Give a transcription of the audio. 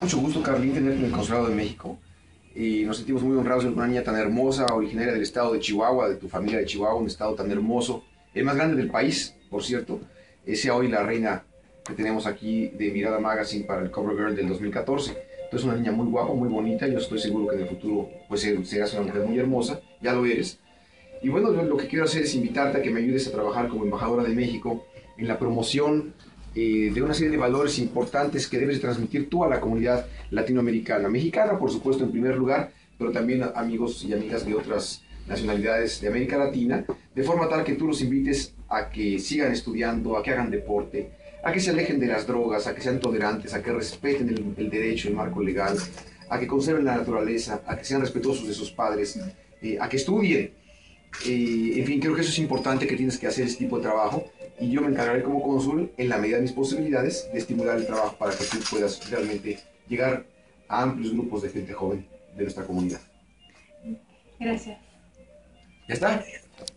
Mucho gusto, Carlín, tenerte en el Consulado de México. Y nos sentimos muy honrados de una niña tan hermosa, originaria del estado de Chihuahua, de tu familia de Chihuahua, un estado tan hermoso, el más grande del país, por cierto. Sea hoy la reina que tenemos aquí de Mirada Magazine para el Cover Girl del 2014. Entonces, una niña muy guapa, muy bonita. Yo estoy seguro que en el futuro pues, serás una mujer muy hermosa, ya lo eres. Y bueno, yo lo que quiero hacer es invitarte a que me ayudes a trabajar como embajadora de México en la promoción de una serie de valores importantes que debes transmitir tú a la comunidad latinoamericana, mexicana por supuesto en primer lugar, pero también a amigos y amigas de otras nacionalidades de América Latina, de forma tal que tú los invites a que sigan estudiando, a que hagan deporte, a que se alejen de las drogas, a que sean tolerantes, a que respeten el derecho, el marco legal, a que conserven la naturaleza, a que sean respetuosos de sus padres, a que estudien. En fin, creo que eso es importante, que tienes que hacer este tipo de trabajo y yo me encargaré como cónsul, en la medida de mis posibilidades, de estimular el trabajo para que tú puedas realmente llegar a amplios grupos de gente joven de nuestra comunidad. Gracias. ¿Ya está?